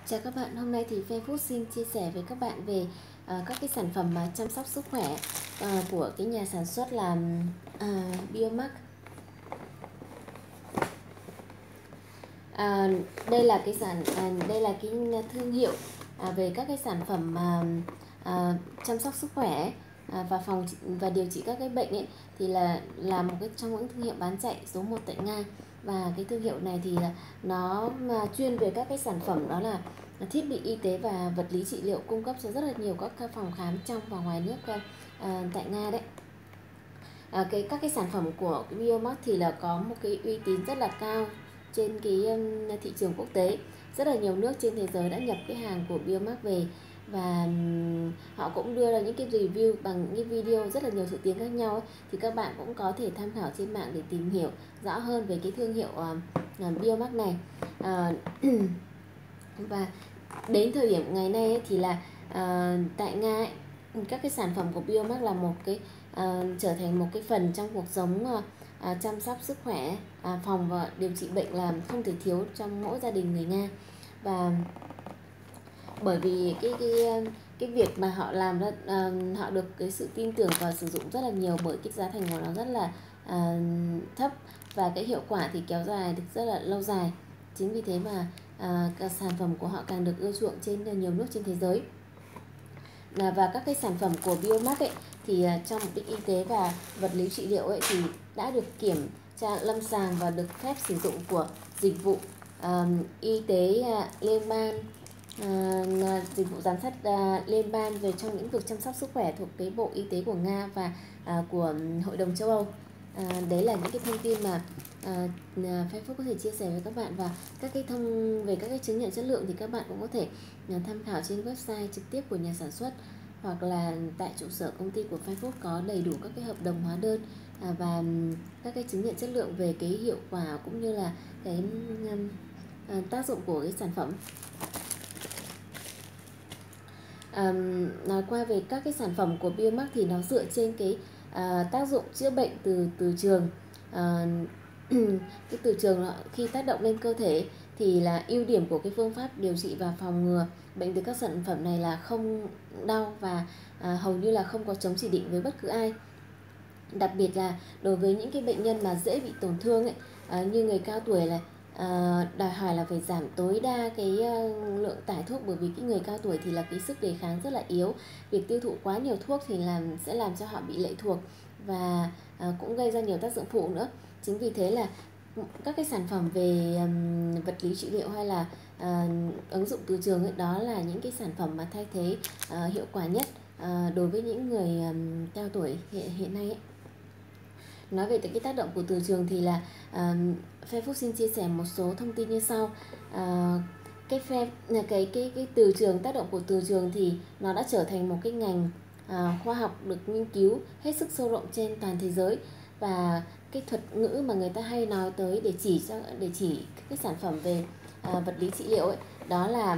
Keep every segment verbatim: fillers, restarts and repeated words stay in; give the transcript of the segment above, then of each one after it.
Chào các bạn, hôm nay thì Facebook xin chia sẻ với các bạn về uh, các cái sản phẩm mà chăm sóc sức khỏe uh, của cái nhà sản xuất là uh, Biomax. À, đây là cái sản à, đây là cái thương hiệu à, về các cái sản phẩm mà à, chăm sóc sức khỏe à, và phòng và điều trị các cái bệnh ấy, thì là là một cái trong những thương hiệu bán chạy số một tại Nga. Và cái thương hiệu này thì là nó mà chuyên về các cái sản phẩm đó là thiết bị y tế và vật lý trị liệu, cung cấp cho rất là nhiều các phòng khám trong và ngoài nước à, tại Nga đấy. À, cái các cái sản phẩm của cái Biomax thì là có một cái uy tín rất là cao trên cái um, thị trường quốc tế. Rất là nhiều nước trên thế giới đã nhập cái hàng của Biomax về, và um, họ cũng đưa ra những cái review bằng những cái video rất là nhiều thứ tiếng khác nhau ấy. Thì các bạn cũng có thể tham khảo trên mạng để tìm hiểu rõ hơn về cái thương hiệu uh, Biomax này. Uh, và đến thời điểm ngày nay ấy, thì là uh, tại Nga ấy, các cái sản phẩm của Biomax là một cái uh, trở thành một cái phần trong cuộc sống uh, uh, chăm sóc sức khỏe, uh, phòng và điều trị bệnh là không thể thiếu trong mỗi gia đình người Nga. Và bởi vì cái cái cái việc mà họ làm ra uh, họ được cái sự tin tưởng và sử dụng rất là nhiều, bởi cái giá thành của nó rất là uh, thấp, và cái hiệu quả thì kéo dài được rất là lâu dài. Chính vì thế mà uh, các sản phẩm của họ càng được ưa chuộng trên nhiều nước trên thế giới. Và các cái sản phẩm của Biomax ấy thì trong mục đích y tế và vật lý trị liệu ấy thì đã được kiểm tra lâm sàng và được phép sử dụng của dịch vụ uh, y tế uh, liên bang, uh, dịch vụ giám sát uh, liên bang về trong lĩnh vực chăm sóc sức khỏe thuộc cái Bộ Y tế của Nga và uh, của Hội đồng châu Âu. À, đấy là những cái thông tin mà à, Facebook có thể chia sẻ với các bạn. Và các cái thông về các cái chứng nhận chất lượng thì các bạn cũng có thể à, tham khảo trên website trực tiếp của nhà sản xuất, hoặc là tại trụ sở công ty của Facebook có đầy đủ các cái hợp đồng hóa đơn à, và các cái chứng nhận chất lượng về cái hiệu quả cũng như là cái à, tác dụng của cái sản phẩm. À, nói qua về các cái sản phẩm của Biomax thì nó dựa trên cái À, tác dụng chữa bệnh từ từ trường. À, cái từ trường khi tác động lên cơ thể thì là ưu điểm của cái phương pháp điều trị và phòng ngừa bệnh từ các sản phẩm này là không đau và à, hầu như là không có chống chỉ định với bất cứ ai. Đặc biệt là đối với những cái bệnh nhân mà dễ bị tổn thương ấy, à, như người cao tuổi này, à, đòi hỏi là phải giảm tối đa cái uh, lượng tải thuốc, bởi vì cái người cao tuổi thì là cái sức đề kháng rất là yếu. Việc tiêu thụ quá nhiều thuốc thì làm sẽ làm cho họ bị lệ thuộc và uh, cũng gây ra nhiều tác dụng phụ nữa. Chính vì thế là các cái sản phẩm về um, vật lý trị liệu hay là uh, ứng dụng từ trường ấy, đó là những cái sản phẩm mà thay thế uh, hiệu quả nhất uh, đối với những người um, cao tuổi hiện, hiện nay ấy. Nói về cái tác động của từ trường thì là uh, Facebook xin chia sẻ một số thông tin như sau. Uh, cái, phép, cái cái cái từ trường, tác động của từ trường thì nó đã trở thành một cái ngành uh, khoa học được nghiên cứu hết sức sâu rộng trên toàn thế giới. Và cái thuật ngữ mà người ta hay nói tới để chỉ cho để chỉ các cái sản phẩm về uh, vật lý trị liệu ấy, đó là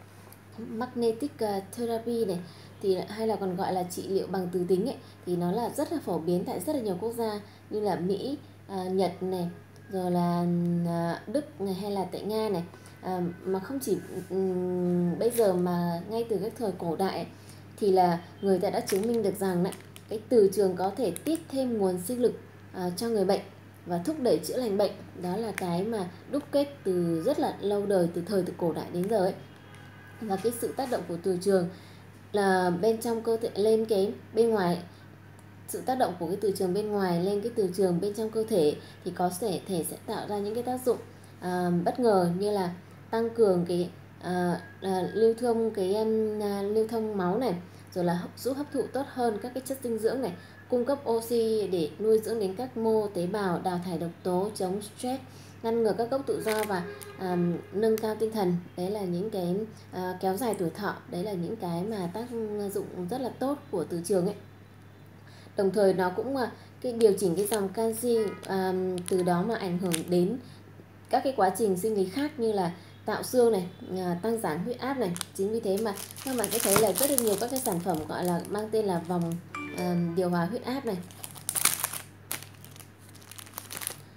magnetic therapy này, thì hay là còn gọi là trị liệu bằng từ tính ấy, thì nó là rất là phổ biến tại rất là nhiều quốc gia như là Mỹ, à, Nhật này, rồi là à, Đức này, hay là tại Nga này. À, mà không chỉ um, bây giờ mà ngay từ các thời cổ đại ấy, thì là người ta đã chứng minh được rằng đấy, cái từ trường có thể tiết thêm nguồn sinh lực à, cho người bệnh và thúc đẩy chữa lành bệnh. Đó là cái mà đúc kết từ rất là lâu đời, từ thời từ cổ đại đến giờ ấy. Và cái sự tác động của từ trường là bên trong cơ thể lên cái bên ngoài, sự tác động của cái từ trường bên ngoài lên cái từ trường bên trong cơ thể thì có thể thể sẽ tạo ra những cái tác dụng à, bất ngờ, như là tăng cường cái à, à, lưu thông cái à, lưu thông máu này, rồi là giúp hấp thụ tốt hơn các cái chất dinh dưỡng này, cung cấp oxy để nuôi dưỡng đến các mô tế bào, đào thải độc tố, chống stress, ngăn ngừa các gốc tự do và à, nâng cao tinh thần. Đấy là những cái à, kéo dài tuổi thọ. Đấy là những cái mà tác dụng rất là tốt của từ trường ấy. Đồng thời nó cũng à, cái điều chỉnh cái dòng canxi, à, từ đó mà ảnh hưởng đến các cái quá trình sinh lý khác như là tạo xương này, à, tăng giảm huyết áp này. Chính vì thế mà các bạn sẽ thấy là rất là nhiều các cái sản phẩm gọi là mang tên là vòng à, điều hòa huyết áp này.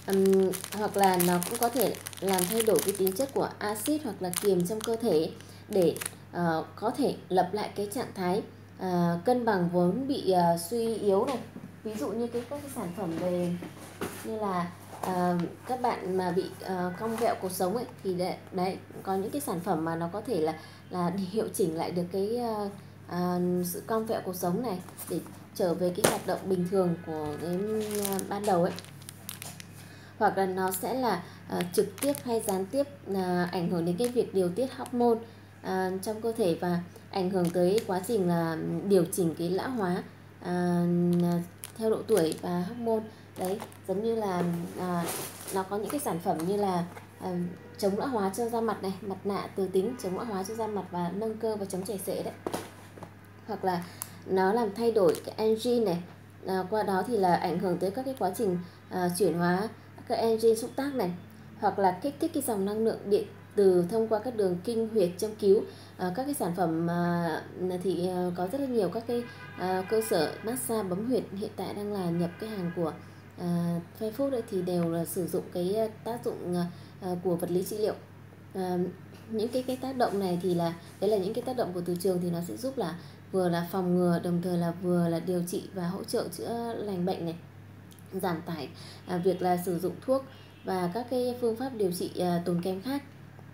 um, hoặc là nó cũng có thể làm thay đổi cái tính chất của axit hoặc là kiềm trong cơ thể để uh, có thể lập lại cái trạng thái uh, cân bằng vốn bị uh, suy yếu này. Ví dụ như cái các cái sản phẩm về như là uh, các bạn mà bị uh, cong vẹo cuộc sống ấy thì đấy, đấy có những cái sản phẩm mà nó có thể là là hiệu chỉnh lại được cái uh, uh, sự cong vẹo cuộc sống này để trở về cái hoạt động bình thường của cái uh, ban đầu ấy. Hoặc là nó sẽ là uh, trực tiếp hay gián tiếp uh, ảnh hưởng đến cái việc điều tiết hormone uh, trong cơ thể và ảnh hưởng tới quá trình là điều chỉnh cái lão hóa uh, theo độ tuổi và hormone. Đấy, giống như là uh, nó có những cái sản phẩm như là uh, chống lão hóa cho da mặt này, mặt nạ từ tính chống lão hóa cho da mặt và nâng cơ và chống chảy xệ đấy. Hoặc là nó làm thay đổi cái enzyme này, à, qua đó thì là ảnh hưởng tới các cái quá trình à, chuyển hóa các enzyme xúc tác này, hoặc là kích thích cái dòng năng lượng điện từ thông qua các đường kinh huyệt châm cứu. À, các cái sản phẩm à, thì à, có rất là nhiều các cái à, cơ sở massage bấm huyệt hiện tại đang là nhập cái hàng của à, Fair Food ấy, thì đều là sử dụng cái tác dụng à, của vật lý trị liệu. À, những cái cái tác động này thì là đấy là những cái tác động của từ trường thì nó sẽ giúp là vừa là phòng ngừa, đồng thời là vừa là điều trị và hỗ trợ chữa lành bệnh này, giảm tải à, việc là sử dụng thuốc và các cái phương pháp điều trị à, tốn kém khác.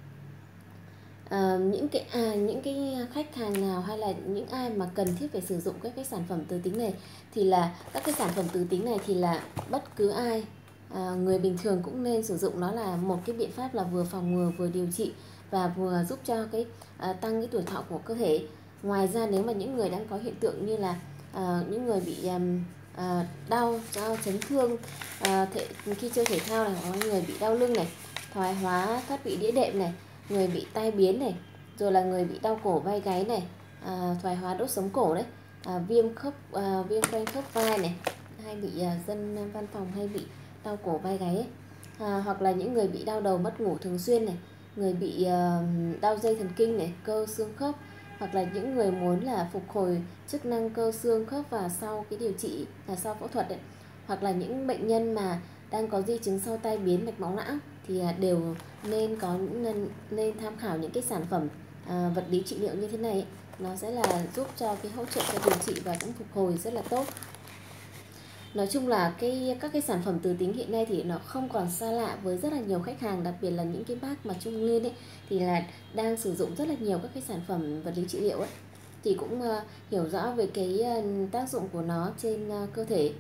À, những cái à, những cái khách hàng nào hay là những ai mà cần thiết phải sử dụng các cái sản phẩm từ tính này thì là các cái sản phẩm từ tính này thì là bất cứ ai à, người bình thường cũng nên sử dụng. Nó là một cái biện pháp là vừa phòng ngừa vừa điều trị và vừa giúp cho cái à, tăng cái tuổi thọ của cơ thể. Ngoài ra nếu mà những người đang có hiện tượng như là à, những người bị um, à, đau, đau chấn thương à, thể, khi chơi thể thao này, hoặc người bị đau lưng này, thoái hóa thoát vị đĩa đệm này, người bị tai biến này, rồi là người bị đau cổ vai gáy này, à, thoái hóa đốt sống cổ đấy, à, viêm khớp à, viêm quanh khớp vai này, hay bị à, dân văn phòng hay bị đau cổ vai gáy ấy. À, hoặc là những người bị đau đầu mất ngủ thường xuyên này, người bị à, đau dây thần kinh này, cơ xương khớp, hoặc là những người muốn là phục hồi chức năng cơ xương khớp và sau cái điều trị là sau phẫu thuật đấy, hoặc là những bệnh nhân mà đang có di chứng sau tai biến mạch máu não thì đều nên có nên, nên tham khảo những cái sản phẩm à, vật lý trị liệu như thế này ấy. Nó sẽ là giúp cho cái hỗ trợ cho điều trị và cũng phục hồi rất là tốt. Nói chung là cái các cái sản phẩm từ tính hiện nay thì nó không còn xa lạ với rất là nhiều khách hàng, đặc biệt là những cái bác mà trung niên ấy thì là đang sử dụng rất là nhiều các cái sản phẩm vật lý trị liệu ấy, thì cũng uh, hiểu rõ về cái uh, tác dụng của nó trên uh, cơ thể.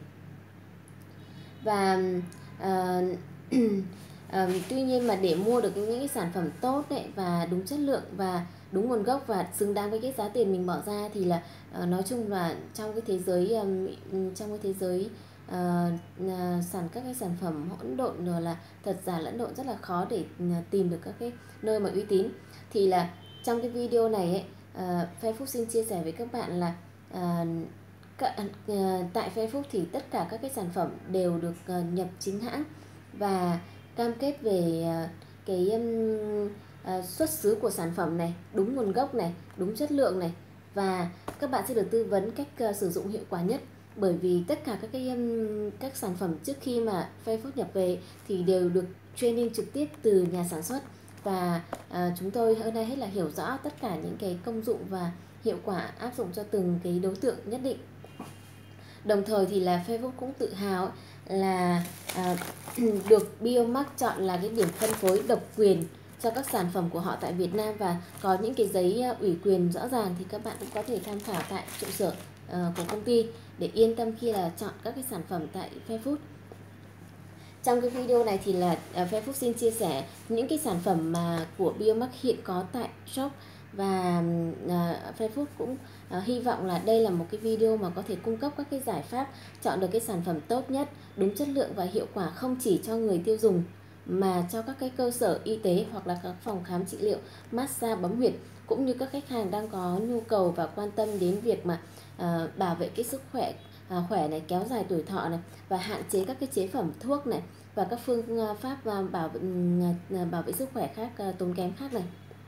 Và uh, uh, tuy nhiên mà để mua được những cái sản phẩm tốt đấy và đúng chất lượng và đúng nguồn gốc và xứng đáng với cái giá tiền mình bỏ ra thì là uh, nói chung là trong cái thế giới um, trong cái thế giới uh, uh, sản các cái sản phẩm hỗn độn rồi là thật giả lẫn lộn rất là khó để uh, tìm được các cái nơi mà uy tín. Thì là trong cái video này ấy, uh, Fair Food xin chia sẻ với các bạn là uh, Cả, uh, tại Fair Food thì tất cả các cái sản phẩm đều được uh, nhập chính hãng và cam kết về uh, cái um, uh, xuất xứ của sản phẩm này, đúng nguồn gốc này, đúng chất lượng này, và các bạn sẽ được tư vấn cách uh, sử dụng hiệu quả nhất. Bởi vì tất cả các cái um, các sản phẩm trước khi mà Fair Food nhập về thì đều được training trực tiếp từ nhà sản xuất, và uh, chúng tôi hôm nay hết là hiểu rõ tất cả những cái công dụng và hiệu quả áp dụng cho từng cái đối tượng nhất định. Đồng thời thì là Fair Food cũng tự hào là à, được Biomark chọn là cái điểm phân phối độc quyền cho các sản phẩm của họ tại Việt Nam, và có những cái giấy ủy quyền rõ ràng thì các bạn cũng có thể tham khảo tại trụ sở uh, của công ty để yên tâm khi là chọn các cái sản phẩm tại Fair Food. Trong cái video này thì là uh, Fair Food xin chia sẻ những cái sản phẩm mà của Biomark hiện có tại shop, và uh, Fair Food cũng uh, hy vọng là đây là một cái video mà có thể cung cấp các cái giải pháp chọn được cái sản phẩm tốt nhất, đúng chất lượng và hiệu quả, không chỉ cho người tiêu dùng mà cho các cái cơ sở y tế hoặc là các phòng khám trị liệu, massage bấm huyệt, cũng như các khách hàng đang có nhu cầu và quan tâm đến việc mà uh, bảo vệ cái sức khỏe uh, khỏe này, kéo dài tuổi thọ này, và hạn chế các cái chế phẩm thuốc này và các phương pháp uh, bảo uh, bảo vệ sức khỏe khác uh, tốn kém khác này.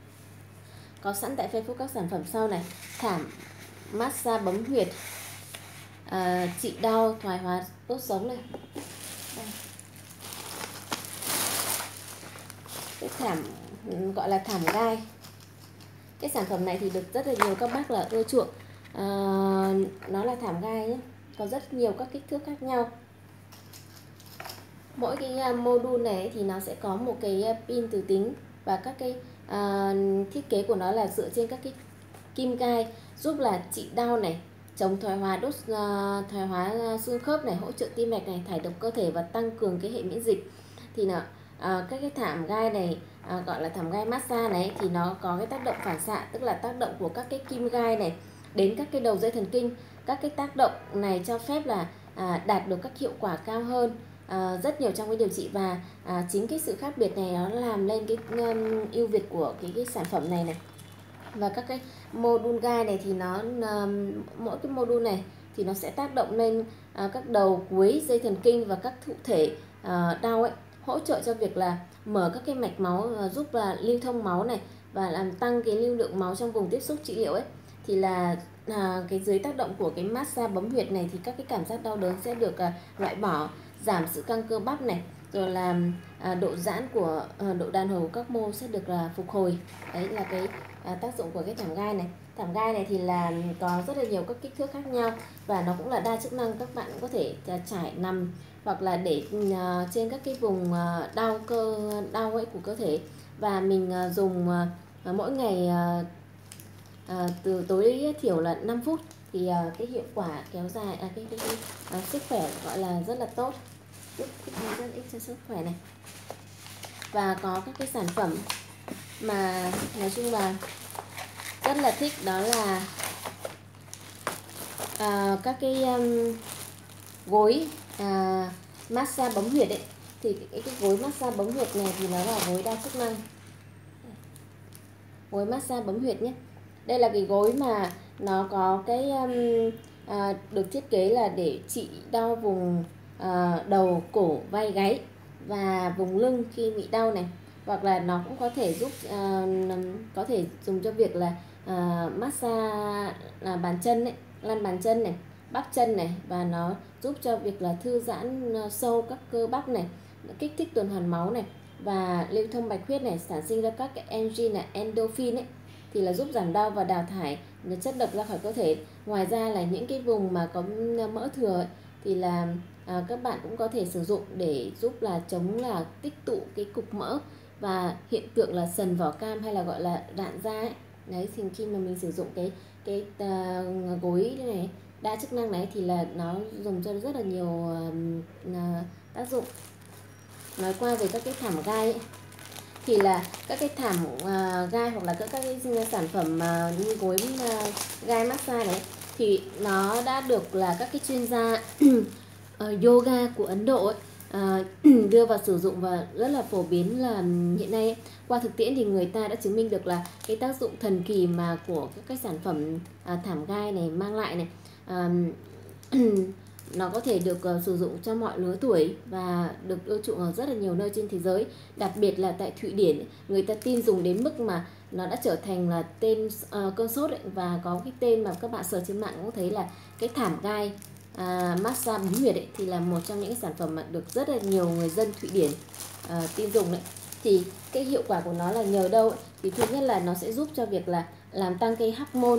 Có sẵn tại Fair Food các sản phẩm sau này: thảm massage bấm huyệt, à, trị đau, thoái hóa đốt sống này. Đây. cái thảm gọi là thảm gai. Cái sản phẩm này thì được rất là nhiều các bác là ưa chuộng. à, Nó là thảm gai nhé, có rất nhiều các kích thước khác nhau. Mỗi cái module này thì nó sẽ có một cái pin từ tính, và các cái à, thiết kế của nó là dựa trên các cái kim gai giúp là trị đau này, chống thoái hóa đốt uh, thoái hóa xương khớp này, hỗ trợ tim mạch này, thải độc cơ thể và tăng cường cái hệ miễn dịch. Thì là uh, các cái thảm gai này uh, gọi là thảm gai massage này thì nó có cái tác động phản xạ, tức là tác động của các cái kim gai này đến các cái đầu dây thần kinh. Các cái tác động này cho phép là uh, đạt được các hiệu quả cao hơn uh, rất nhiều trong cái điều trị, và uh, chính cái sự khác biệt này nó làm lên cái um, ưu việt của cái, cái sản phẩm này này. Và các cái module gai này thì nó um, mỗi cái module này thì nó sẽ tác động lên uh, các đầu cuối dây thần kinh và các thụ thể uh, đau ấy, hỗ trợ cho việc là mở các cái mạch máu, uh, giúp là lưu thông máu này và làm tăng cái lưu lượng máu trong vùng tiếp xúc trị liệu ấy. Thì là uh, cái dưới tác động của cái massage bấm huyệt này thì các cái cảm giác đau đớn sẽ được uh, loại bỏ, giảm sự căng cơ bắp này, rồi là à, độ giãn của à, độ đàn hồi của các mô sẽ được là phục hồi. Đấy là cái à, tác dụng của cái thảm gai này. Thảm gai này thì là có rất là nhiều các kích thước khác nhau, và nó cũng là đa chức năng. Các bạn cũng có thể à, trải nằm hoặc là để à, trên các cái vùng à, đau cơ đau ấy của cơ thể, và mình à, dùng à, mỗi ngày à, à, từ tối thiểu là năm phút thì à, cái hiệu quả kéo dài à, cái, cái, cái à, sức khỏe gọi là rất là tốt, rất ích cho sức khỏe này. Và có các cái sản phẩm mà nói chung là rất là thích, đó là à, các cái um, gối à, massage bấm huyệt ấy. Thì cái, cái gối massage bấm huyệt này thì nó là gối đa chức năng, gối massage bấm huyệt nhé. Đây là cái gối mà nó có cái um, à, được thiết kế là để trị đau vùng à, đầu, cổ, vai, gáy và vùng lưng khi bị đau này. Hoặc là nó cũng có thể giúp à, có thể dùng cho việc là à, massage là bàn chân ấy, lăn bàn chân này, bắp chân này, và nó giúp cho việc là thư giãn sâu các cơ bắp này, kích thích tuần hoàn máu này và lưu thông bạch huyết này, sản sinh ra các cái enzyme là endorphin ấy, thì là giúp giảm đau và đào thải chất độc ra khỏi cơ thể. Ngoài ra là những cái vùng mà có mỡ thừa ấy, thì là à, các bạn cũng có thể sử dụng để giúp là chống là tích tụ cái cục mỡ và hiện tượng là sần vỏ cam hay là gọi là rạn da ấy. Đấy, thì khi mà mình sử dụng cái cái uh, gối này đa chức năng này thì là nó dùng cho rất là nhiều uh, tác dụng. Nói qua về các cái thảm gai ấy, thì là các cái thảm uh, gai hoặc là các cái sản phẩm uh, như gối uh, gai massage này thì nó đã được là các cái chuyên gia uh, yoga của Ấn Độ ấy, uh, đưa vào sử dụng và rất là phổ biến. Là hiện nay ấy, qua thực tiễn thì người ta đã chứng minh được là cái tác dụng thần kỳ mà của các cái sản phẩm uh, thảm gai này mang lại này. Uh, nó có thể được uh, sử dụng cho mọi lứa tuổi và được ưa chuộng ở rất là nhiều nơi trên thế giới. Đặc biệt là tại Thụy Điển, người ta tin dùng đến mức mà nó đã trở thành là tên uh, cơn sốt ấy, và có cái tên mà các bạn search trên mạng cũng thấy là cái thảm gai à, massage bấm huyệt ấy, thì là một trong những cái sản phẩm mà được rất là nhiều người dân Thụy Điển uh, tin dùng đấy. Thì cái hiệu quả của nó là nhờ đâu ấy? Thì thứ nhất là nó sẽ giúp cho việc là làm tăng cái hormone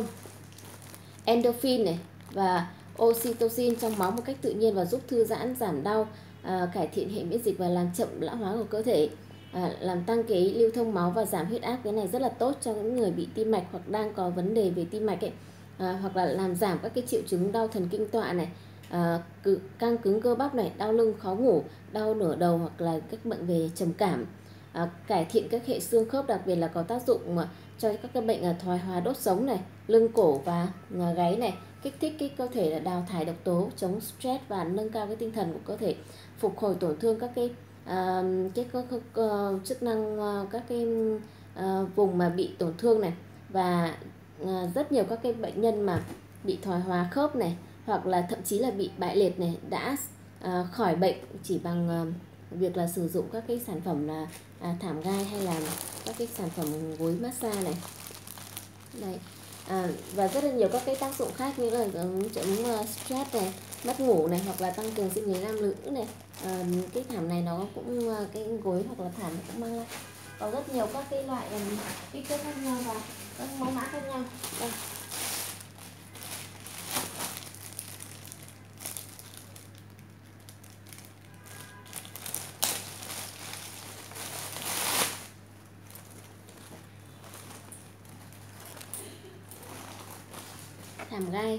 endorphin này và oxytocin trong máu một cách tự nhiên, và giúp thư giãn, giảm đau, à, cải thiện hệ miễn dịch và làm chậm lão hóa của cơ thể, à, làm tăng cái lưu thông máu và giảm huyết áp. Cái này rất là tốt cho những người bị tim mạch hoặc đang có vấn đề về tim mạch ấy, à, hoặc là làm giảm các cái triệu chứng đau thần kinh tọa này, à, cự, căng cứng cơ bắp này, đau lưng, khó ngủ, đau nửa đầu hoặc là các bệnh về trầm cảm, à, cải thiện các hệ xương khớp, đặc biệt là có tác dụng mà cho các cái bệnh là thoái hóa đốt sống này, lưng cổ và gáy này, kích thích cái cơ thể là đào thải độc tố, chống stress và nâng cao cái tinh thần của cơ thể, phục hồi tổn thương các cái uh, cái cơ, cơ, uh, chức năng uh, các cái uh, vùng mà bị tổn thương này, và uh, rất nhiều các cái bệnh nhân mà bị thoái hóa khớp này hoặc là thậm chí là bị bại liệt này đã uh, khỏi bệnh chỉ bằng uh, việc là sử dụng các cái sản phẩm là uh, thảm gai hay là các cái sản phẩm gối massage này. Đây. À, và rất là nhiều các cái tác dụng khác như là chống uh, stress này, mất ngủ này, hoặc là tăng cường sinh lý nam nữ này. À, cái thảm này nó cũng uh, cái gối hoặc là thảm cũng mang lại có rất nhiều các cái loại um, kích thước khác nhau và các mẫu mã khác nhau. Đây. Thảm gai.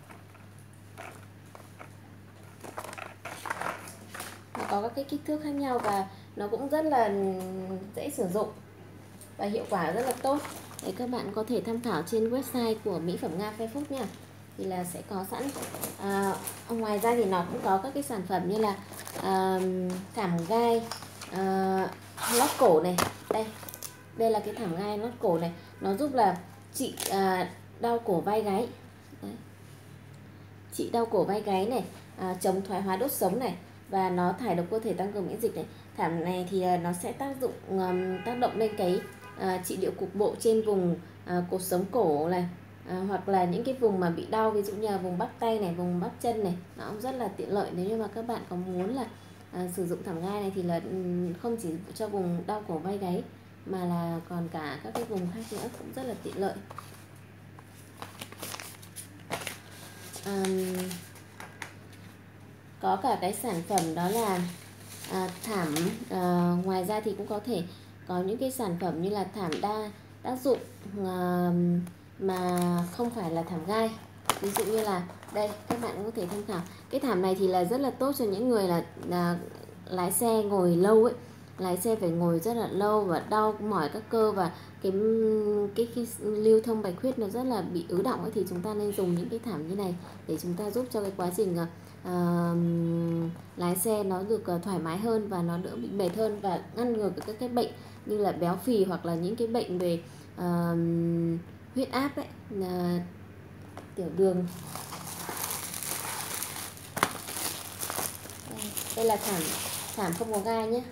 Nó có các cái kích thước khác nhau và nó cũng rất là dễ sử dụng và hiệu quả rất là tốt. Để các bạn có thể tham khảo trên website của mỹ phẩm Nga Fairfood nha. Thì là sẽ có sẵn. À, ngoài ra thì nó cũng có các cái sản phẩm như là à, thảm gai à, lót cổ này. Đây, đây là cái thảm gai lót cổ này. Nó giúp là trị à, đau cổ vai gáy. Đấy. Trị đau cổ vai gáy này, à, chống thoái hóa đốt sống này, và nó thải độc cơ thể, tăng cường miễn dịch này. Thảm này thì nó sẽ tác dụng um, tác động lên cái à, trị liệu cục bộ trên vùng à, cột sống cổ này, à, hoặc là những cái vùng mà bị đau, ví dụ như là vùng bắp tay này, vùng bắp chân này. Nó cũng rất là tiện lợi nếu như mà các bạn có muốn là à, sử dụng thảm gai này thì là um, không chỉ cho vùng đau cổ vai gáy mà là còn cả các cái vùng khác nữa, cũng rất là tiện lợi. Um, có cả cái sản phẩm đó là à, thảm à, ngoài ra thì cũng có thể có những cái sản phẩm như là thảm đa tác dụng à, mà không phải là thảm gai. Ví dụ như là đây, các bạn cũng có thể tham khảo. Cái thảm này thì là rất là tốt cho những người là, là lái xe ngồi lâu ấy, lái xe phải ngồi rất là lâu và đau mỏi các cơ, và cái cái, cái lưu thông bạch huyết nó rất là bị ứ đọng ấy, thì chúng ta nên dùng những cái thảm như này để chúng ta giúp cho cái quá trình uh, lái xe nó được uh, thoải mái hơn và nó đỡ bị mệt hơn, và ngăn ngừa các cái bệnh như là béo phì hoặc là những cái bệnh về uh, huyết áp ấy, uh, tiểu đường. Đây, đây là thảm thảm không có gai nhé,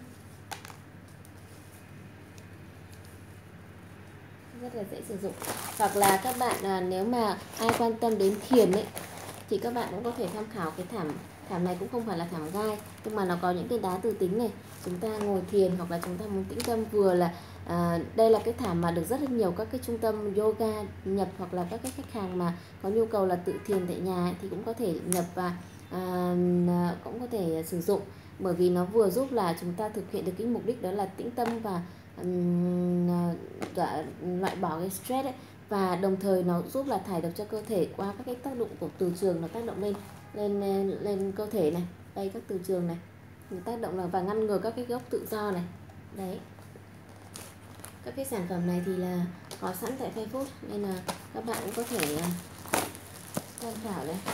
rất là dễ sử dụng. Hoặc là các bạn à, nếu mà ai quan tâm đến thiền ấy thì các bạn cũng có thể tham khảo cái thảm thảm này, cũng không phải là thảm gai nhưng mà nó có những cái đá từ tính này, chúng ta ngồi thiền hoặc là chúng ta muốn tĩnh tâm, vừa là à, đây là cái thảm mà được rất là nhiều các cái trung tâm yoga nhập, hoặc là các cái khách hàng mà có nhu cầu là tự thiền tại nhà ấy, thì cũng có thể nhập và à, cũng có thể sử dụng, bởi vì nó vừa giúp là chúng ta thực hiện được cái mục đích đó là tĩnh tâm và um, loại bỏ cái stress ấy, và đồng thời nó giúp là thải độc cho cơ thể qua các cái tác động của từ trường, nó tác động lên lên lên cơ thể này. Đây, các từ trường này nó tác động là và ngăn ngừa các cái gốc tự do này. Đấy, các cái sản phẩm này thì là có sẵn tại Fairfood nên là các bạn cũng có thể tham khảo đấy.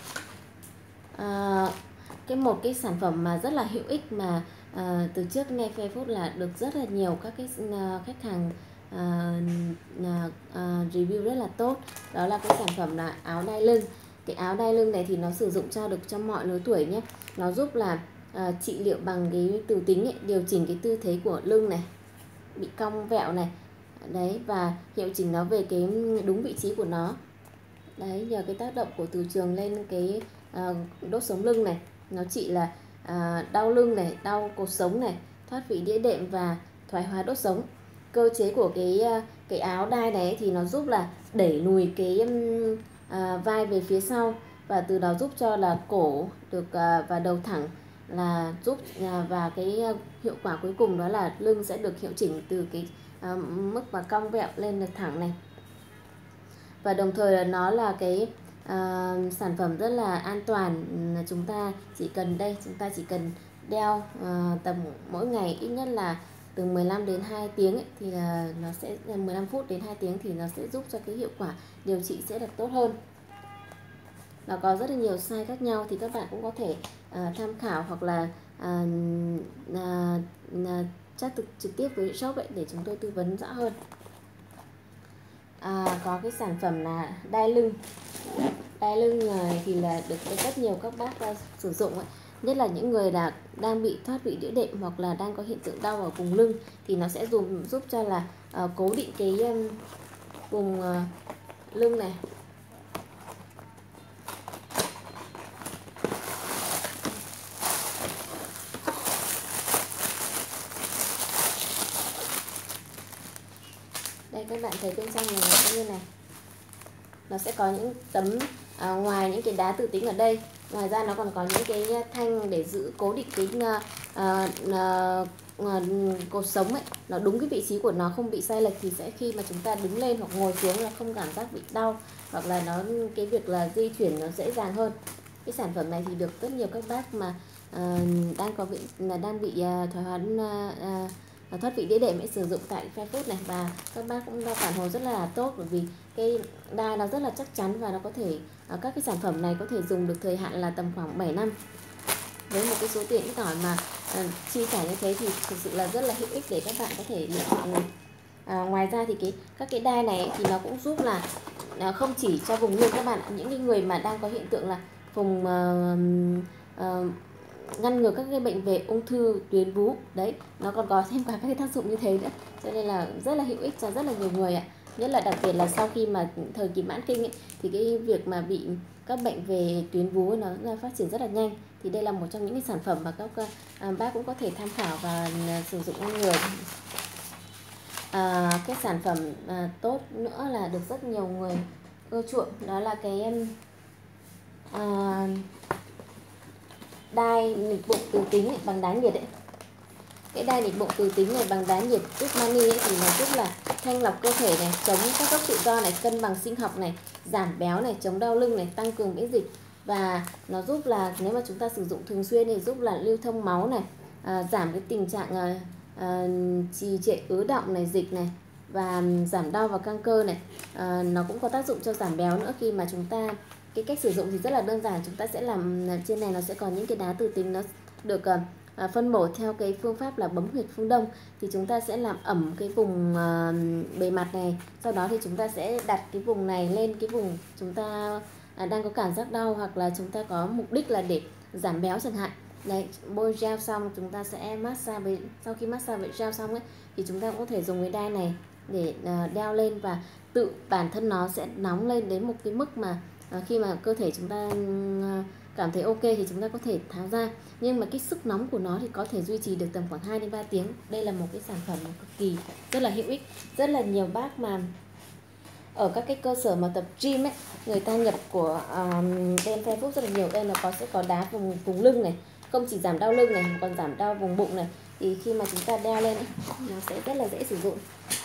À, cái một cái sản phẩm mà rất là hữu ích mà à, từ trước nay Fairfood là được rất là nhiều các cái uh, khách hàng uh, uh, uh, review rất là tốt, đó là cái sản phẩm là áo đai lưng. Cái áo đai lưng này thì nó sử dụng cho được cho mọi lứa tuổi nhé. Nó giúp là uh, trị liệu bằng cái từ tính ấy, điều chỉnh cái tư thế của lưng này, bị cong vẹo này, đấy, và hiệu chỉnh nó về cái đúng vị trí của nó. Đấy, nhờ cái tác động của từ trường lên cái uh, đốt sống lưng này, nó trị là uh, đau lưng này, đau cột sống này, thoát vị đĩa đệm và thoái hóa đốt sống. Cơ chế của cái uh, cái áo đai này thì nó giúp là đẩy lùi cái um, uh, vai về phía sau, và từ đó giúp cho là cổ được uh, và đầu thẳng, là giúp uh, và cái uh, hiệu quả cuối cùng đó là lưng sẽ được hiệu chỉnh từ cái uh, mức mà cong vẹo lên được thẳng này. Và đồng thời là nó là cái uh, sản phẩm rất là an toàn. Chúng ta chỉ cần đây, chúng ta chỉ cần đeo uh, tầm mỗi ngày ít nhất là từ mười lăm đến hai tiếng ấy, thì là nó sẽ mười lăm phút đến hai tiếng thì nó sẽ giúp cho cái hiệu quả điều trị sẽ được tốt hơn. Nó có rất là nhiều size khác nhau thì các bạn cũng có thể uh, tham khảo, hoặc là uh, uh, uh, chat trực, trực tiếp với shop ấy để chúng tôi tư vấn rõ hơn. À, có cái sản phẩm là đai lưng. Đai lưng này thì là được rất nhiều các bác uh, sử dụng ấy. Nhất là những người là đang bị thoát vị đĩa đệm hoặc là đang có hiện tượng đau ở vùng lưng thì nó sẽ dùng giúp cho là uh, cố định cái um, vùng uh, lưng này. các bạn thấy bên trong này nó sẽ như này, nó sẽ có những tấm à, ngoài những cái đá tự tính ở đây, ngoài ra nó còn có những cái thanh để giữ cố định cái à, à, à, cột sống ấy, nó đúng cái vị trí của nó, không bị sai lệch, thì sẽ khi mà chúng ta đứng lên hoặc ngồi xuống là không cảm giác bị đau, hoặc là nó cái việc là di chuyển nó dễ dàng hơn. Cái sản phẩm này thì được rất nhiều các bác mà à, đang có vị là đang bị à, thoái hóa à, à, thoát vị đĩa đệm ấy sử dụng tại Fairfood này, và các bác cũng đã phản hồi rất là tốt, bởi vì cái đai nó rất là chắc chắn và nó có thể à, các cái sản phẩm này có thể dùng được thời hạn là tầm khoảng bảy năm. Với một cái số tiền ít ỏi mà à, chi trả như thế thì thực sự là rất là hữu ích để các bạn có thể lựa chọn này. À, ngoài ra thì cái các cái đai này thì nó cũng giúp là à, không chỉ cho vùng lưng các bạn, những cái người mà đang có hiện tượng là vùng uh, uh, ngăn ngừa các cái bệnh về ung thư tuyến vú đấy, nó còn có thêm cả các cái tác dụng như thế nữa, cho nên là rất là hữu ích cho rất là nhiều người ạ. Nhất là đặc biệt là sau khi mà thời kỳ mãn kinh ấy, thì cái việc mà bị các bệnh về tuyến vú nó phát triển rất là nhanh, thì đây là một trong những cái sản phẩm mà các à, bác cũng có thể tham khảo và à, sử dụng ngăn ngừa. À, cái sản phẩm à, tốt nữa là được rất nhiều người ưa chuộng, đó là cái à, đai nịt bụng từ tính ấy, bằng đá nhiệt ấy. Cái đai nịt bụng từ tính này bằng đá nhiệt Tusmani ấy thì nó giúp là thanh lọc cơ thể này, chống các gốc tự do này, cân bằng sinh học này, giảm béo này, chống đau lưng này, tăng cường miễn dịch, và nó giúp là nếu mà chúng ta sử dụng thường xuyên thì giúp là lưu thông máu này, à, giảm cái tình trạng à, à, trì trệ ứ đọng này, dịch này, và giảm đau và căng cơ này. À, nó cũng có tác dụng cho giảm béo nữa, khi mà chúng ta cái cách sử dụng thì rất là đơn giản, chúng ta sẽ làm trên này nó sẽ có những cái đá từ tính, nó được à, phân bổ theo cái phương pháp là bấm huyệt phương Đông, thì chúng ta sẽ làm ẩm cái vùng à, bề mặt này, sau đó thì chúng ta sẽ đặt cái vùng này lên cái vùng chúng ta à, đang có cảm giác đau, hoặc là chúng ta có mục đích là để giảm béo chẳng hạn. Đấy, bôi gel xong chúng ta sẽ massage với, sau khi massage với gel xong ấy thì chúng ta cũng có thể dùng cái đai này để à, đeo lên, và tự bản thân nó sẽ nóng lên đến một cái mức mà à, khi mà cơ thể chúng ta à, cảm thấy ok thì chúng ta có thể tháo ra, nhưng mà cái sức nóng của nó thì có thể duy trì được tầm khoảng hai đến ba tiếng. Đây là một cái sản phẩm cực kỳ rất là hữu ích. Rất là nhiều bác mà ở các cái cơ sở mà tập gym ấy, người ta nhập của um, bên Fairfood rất là nhiều. Đây nó có sẽ có đá vùng vùng lưng này, không chỉ giảm đau lưng này mà còn giảm đau vùng bụng này, thì khi mà chúng ta đeo lên ấy, nó sẽ rất là dễ sử dụng.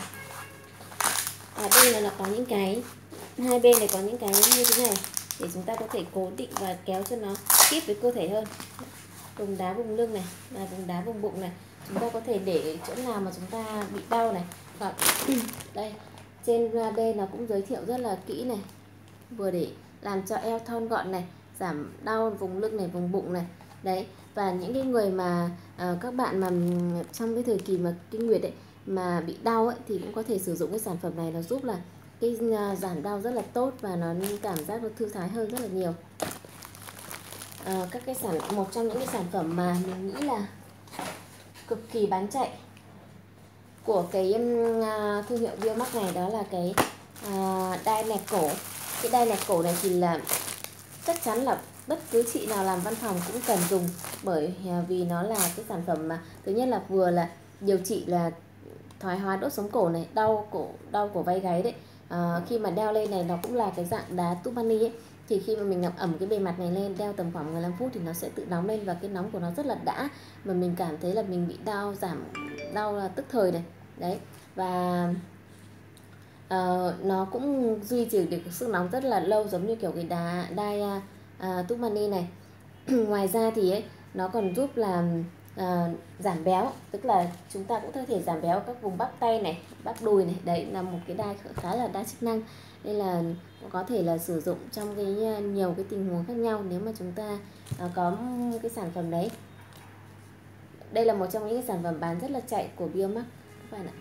Ở đây là nó có những cái hai bên này có những cái như thế này để chúng ta có thể cố định và kéo cho nó tiếp với cơ thể hơn. Vùng đá vùng lưng này và vùng đá vùng bụng này, chúng ta có thể để chỗ nào mà chúng ta bị đau này, hoặc đây trên đây nó cũng giới thiệu rất là kỹ này, vừa để làm cho eo thon gọn này, giảm đau vùng lưng này, vùng bụng này đấy. Và những cái người mà à, các bạn mà trong cái thời kỳ mà kinh nguyệt ấy mà bị đau ấy thì cũng có thể sử dụng cái sản phẩm này, nó giúp là cái giảm đau rất là tốt và nó cảm giác nó thư thái hơn rất là nhiều. À, các cái sản một trong những cái sản phẩm mà mình nghĩ là cực kỳ bán chạy của cái uh, thương hiệu Biomax này, đó là cái uh, đai nẹp cổ. Cái đai nẹp cổ này thì là chắc chắn là bất cứ chị nào làm văn phòng cũng cần dùng, bởi uh, vì nó là cái sản phẩm mà thứ nhất là vừa là điều trị là thoái hóa đốt sống cổ này, đau cổ đau cổ vai gáy đấy. À, khi mà đeo lên này nó cũng là cái dạng đá Tusmani ấy, thì khi mà mình làm ẩm cái bề mặt này lên, đeo tầm khoảng mười lăm phút thì nó sẽ tự nóng lên, và cái nóng của nó rất là đã, mà mình cảm thấy là mình bị đau, giảm đau là tức thời này đấy. Và uh, nó cũng duy trì được sức nóng rất là lâu, giống như kiểu cái đá đai uh, Tusmani này. Ngoài ra thì ấy, nó còn giúp là À, giảm béo, tức là chúng ta cũng có thể giảm béo các vùng bắp tay này, bắp đùi này, đấy là một cái đai khá là đa chức năng, nên là có thể là sử dụng trong cái nhiều cái tình huống khác nhau nếu mà chúng ta à, có cái sản phẩm đấy. Đây là một trong những cái sản phẩm bán rất là chạy của Biomax các bạn ạ.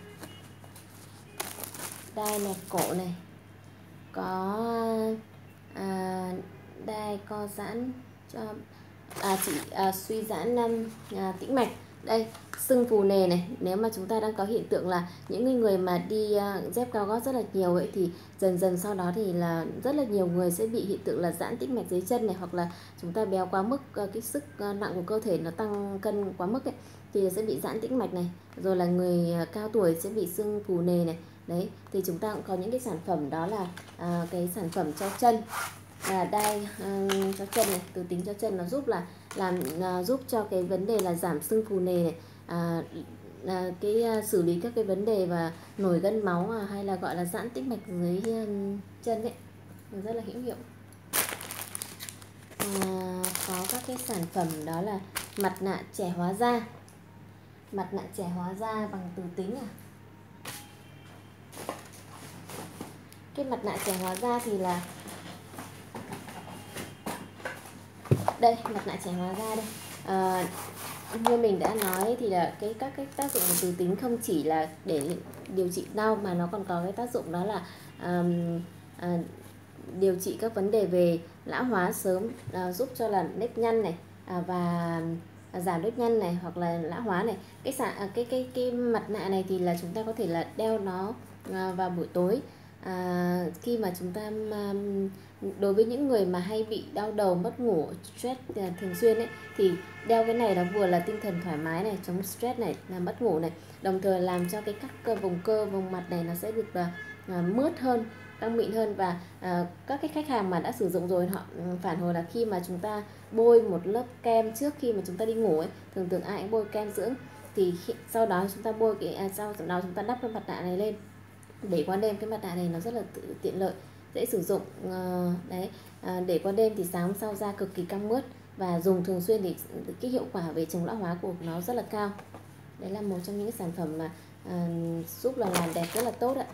Đai nẹp cổ này, có à, đai co giãn cho À, chỉ à, suy giãn à, tĩnh mạch. Đây, sưng phù nề này, nếu mà chúng ta đang có hiện tượng là những người mà đi à, dép cao gót rất là nhiều ấy, thì dần dần sau đó thì là rất là nhiều người sẽ bị hiện tượng là giãn tĩnh mạch dưới chân này, hoặc là chúng ta béo quá mức, à, cái sức à, nặng của cơ thể nó tăng cân quá mức ấy, thì sẽ bị giãn tĩnh mạch này, rồi là người à, cao tuổi sẽ bị sưng phù nề này. Đấy, thì chúng ta cũng có những cái sản phẩm đó là à, cái sản phẩm cho chân, là đai à, cho chân này, từ tính cho chân, nó giúp là làm à, giúp cho cái vấn đề là giảm sưng phù nề này, à, à, cái à, xử lý các cái vấn đề và nổi gân máu à, hay là gọi là giãn tĩnh mạch dưới um, chân ấy, nó rất là hữu hiệu. À, có các cái sản phẩm đó là mặt nạ trẻ hóa da, mặt nạ trẻ hóa da bằng từ tính à. Cái mặt nạ trẻ hóa da thì là đây, mặt nạ trẻ hóa da đây. À, như mình đã nói thì là cái các cái tác dụng của từ tính không chỉ là để điều trị đau mà nó còn có cái tác dụng đó là à, à, điều trị các vấn đề về lão hóa sớm, à, giúp cho là nếp nhăn này à, và giảm nếp nhăn này hoặc là lão hóa này. Cái sản à, cái cái cái mặt nạ này thì là chúng ta có thể là đeo nó à, vào buổi tối. À, khi mà chúng ta à, đối với những người mà hay bị đau đầu, mất ngủ, stress à, thường xuyên ấy, thì đeo cái này nó vừa là tinh thần thoải mái này, chống stress này, là mất ngủ này, đồng thời làm cho cái các cơ vùng cơ vùng mặt này nó sẽ được à, à, mướt hơn, căng mịn hơn. Và à, các cái khách hàng mà đã sử dụng rồi họ phản hồi là khi mà chúng ta bôi một lớp kem trước khi mà chúng ta đi ngủ ấy, thường thường ai cũng bôi kem dưỡng, thì khi, sau đó chúng ta bôi cái à, sau đó chúng ta đắp cái mặt nạ này lên để qua đêm. Cái mặt nạ này nó rất là tự, tiện lợi, dễ sử dụng. À, đấy à, để qua đêm thì sáng hôm sau da cực kỳ căng mướt, và dùng thường xuyên thì cái hiệu quả về chống lão hóa của nó rất là cao. Đấy là một trong những cái sản phẩm mà à, giúp là làm đẹp rất là tốt ạ.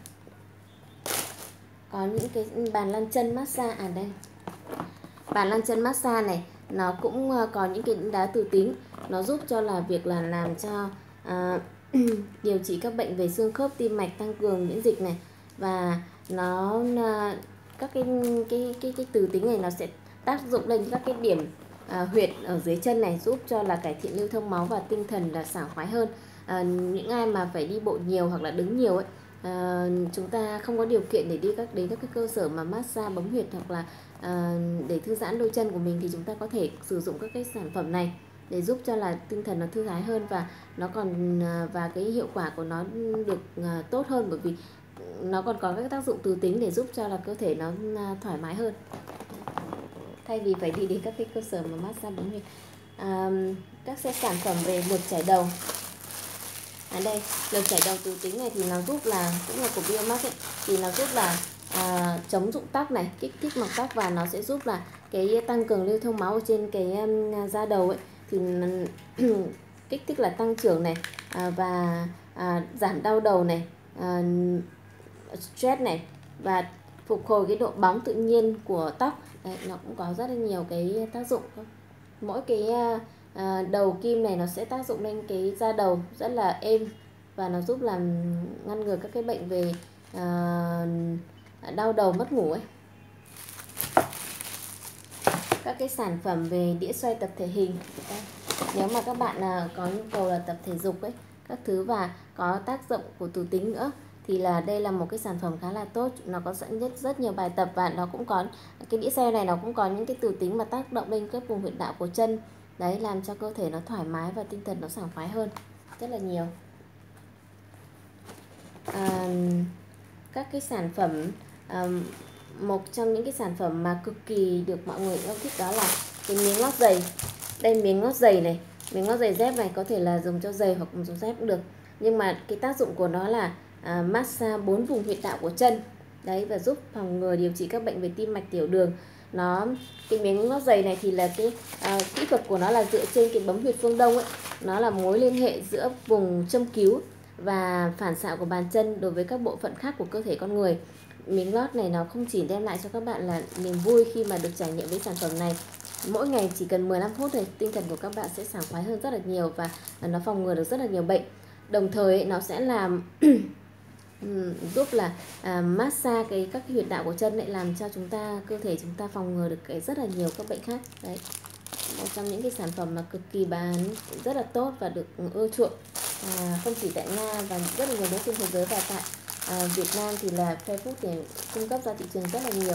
Có những cái bàn lăn chân massage, à đây, bàn lăn chân massage này nó cũng có những cái đá từ tính, nó giúp cho là việc là làm cho à, điều trị các bệnh về xương khớp, tim mạch, tăng cường miễn dịch này, và nó các cái cái cái cái từ tính này nó sẽ tác dụng lên các cái điểm à, huyệt ở dưới chân này, giúp cho là cải thiện lưu thông máu và tinh thần là sảng khoái hơn. À, những ai mà phải đi bộ nhiều hoặc là đứng nhiều ấy, à, chúng ta không có điều kiện để đi các đến các cái cơ sở mà massage bấm huyệt hoặc là à, để thư giãn đôi chân của mình, thì chúng ta có thể sử dụng các cái sản phẩm này để giúp cho là tinh thần nó thư thái hơn, và nó còn và cái hiệu quả của nó được à, tốt hơn, bởi vì nó còn có các tác dụng từ tính để giúp cho là cơ thể nó thoải mái hơn, thay vì phải đi đến các cái cơ sở mà massage bấm huyệt. À, các cái sản phẩm về lược chải đầu, ở đây lược chải đầu từ tính này thì nó giúp là cũng là của Biomax ấy, thì nó giúp là à, chống rụng tóc này, kích thích mọc tóc, và nó sẽ giúp là cái tăng cường lưu thông máu ở trên cái um, da đầu ấy, thì kích thích là tăng trưởng này, à, và à, giảm đau đầu này, à, stress này, và phục hồi cái độ bóng tự nhiên của tóc. Đấy, nó cũng có rất là nhiều cái tác dụng. Mỗi cái à, đầu kim này nó sẽ tác dụng lên cái da đầu rất là êm, và nó giúp làm ngăn ngừa các cái bệnh về à, đau đầu, mất ngủ ấy. Các cái sản phẩm về đĩa xoay tập thể hình. Đây, nếu mà các bạn à, có nhu cầu là tập thể dục ấy, các thứ, và có tác dụng của từ tính nữa, thì là đây là một cái sản phẩm khá là tốt. Nó có dẫn rất rất nhiều bài tập, và nó cũng có cái đĩa xe này, nó cũng có những cái từ tính mà tác động lên các vùng huyệt đạo của chân. Đấy, làm cho cơ thể nó thoải mái và tinh thần nó sảng khoái hơn rất là nhiều. À, các cái sản phẩm à, một trong những cái sản phẩm mà cực kỳ được mọi người yêu thích đó là cái miếng lót giày. Đây, miếng lót giày này, miếng lót giày dép này có thể là dùng cho giày hoặc dùng dép cũng được, nhưng mà cái tác dụng của nó là à, massage bốn vùng huyệt đạo của chân. Đấy, và giúp phòng ngừa điều trị các bệnh về tim mạch, tiểu đường. Nó cái miếng lót giày này thì là cái à, kỹ thuật của nó là dựa trên cái bấm huyệt phương Đông ấy, nó là mối liên hệ giữa vùng châm cứu và phản xạ của bàn chân đối với các bộ phận khác của cơ thể con người. Miếng lót này nó không chỉ đem lại cho các bạn là niềm vui khi mà được trải nghiệm với sản phẩm này, mỗi ngày chỉ cần mười lăm phút thì tinh thần của các bạn sẽ sảng khoái hơn rất là nhiều, và nó phòng ngừa được rất là nhiều bệnh. Đồng thời nó sẽ làm giúp là à, massage cái các cái huyệt đạo của chân, lại làm cho chúng ta cơ thể chúng ta phòng ngừa được cái rất là nhiều các bệnh khác. Đấy, một trong những cái sản phẩm mà cực kỳ bán rất là tốt và được ưa chuộng, à, không chỉ tại Nga và rất là nhiều nước trên thế giới, và tại à, Việt Nam thì là Facebook để cung cấp ra thị trường rất là nhiều.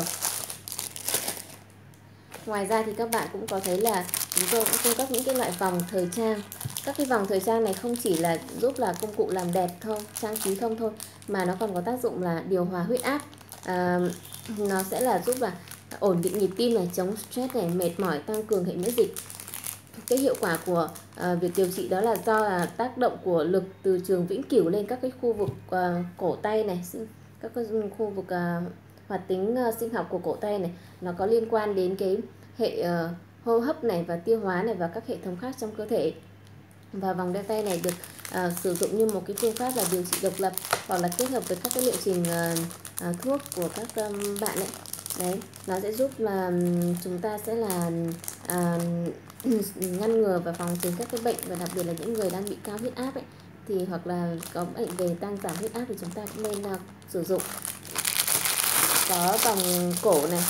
Ngoài ra thì các bạn cũng có thấy là chúng tôi cũng cung cấp những cái loại vòng thời trang, các cái vòng thời trang này không chỉ là giúp là công cụ làm đẹp thôi, trang trí không thôi, mà nó còn có tác dụng là điều hòa huyết áp. à, nó sẽ là giúp là ổn định nhịp tim này, chống stress này, mệt mỏi, tăng cường hệ miễn dịch. Cái hiệu quả của uh, việc điều trị đó là do là tác động của lực từ trường vĩnh cửu lên các cái khu vực uh, cổ tay này, các cái khu vực uh, hoạt tính uh, sinh học của cổ tay này, nó có liên quan đến cái hệ uh, hô hấp này và tiêu hóa này và các hệ thống khác trong cơ thể. Và vòng đeo tay này được uh, sử dụng như một cái phương pháp là điều trị độc lập hoặc là kết hợp với các cái liệu trình uh, uh, thuốc của các um, bạn ấy. Đấy, nó sẽ giúp là um, chúng ta sẽ là uh, ngăn ngừa và phòng tránh các cái bệnh, và đặc biệt là những người đang bị cao huyết áp ấy, thì hoặc là có bệnh về tăng giảm huyết áp thì chúng ta cũng nên uh, sử dụng. Có vòng cổ này,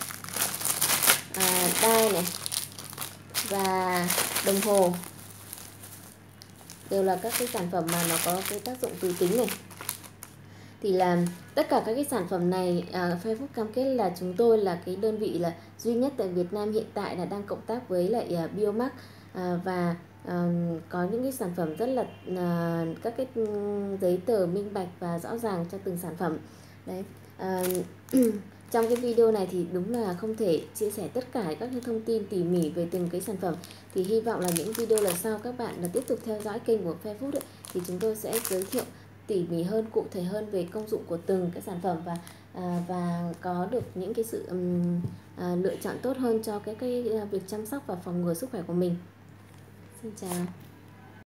à, đai này và đồng hồ, đều là các cái sản phẩm mà nó có cái tác dụng tứ tính này. Thì là tất cả các cái sản phẩm này, à, Facebook cam kết là chúng tôi là cái đơn vị là duy nhất tại Việt Nam hiện tại là đang cộng tác với lại uh, Biomax, à, và à, có những cái sản phẩm rất là à, các cái giấy tờ minh bạch và rõ ràng cho từng sản phẩm. Đấy. À, trong cái video này thì đúng là không thể chia sẻ tất cả các cái thông tin tỉ mỉ về từng cái sản phẩm. Thì hy vọng là những video lần sau các bạn là tiếp tục theo dõi kênh của Facebook ấy, thì chúng tôi sẽ giới thiệu tỉ mỉ hơn, cụ thể hơn về công dụng của từng cái sản phẩm, và à, và có được những cái sự um, à, lựa chọn tốt hơn cho cái cái việc chăm sóc và phòng ngừa sức khỏe của mình. Xin chào.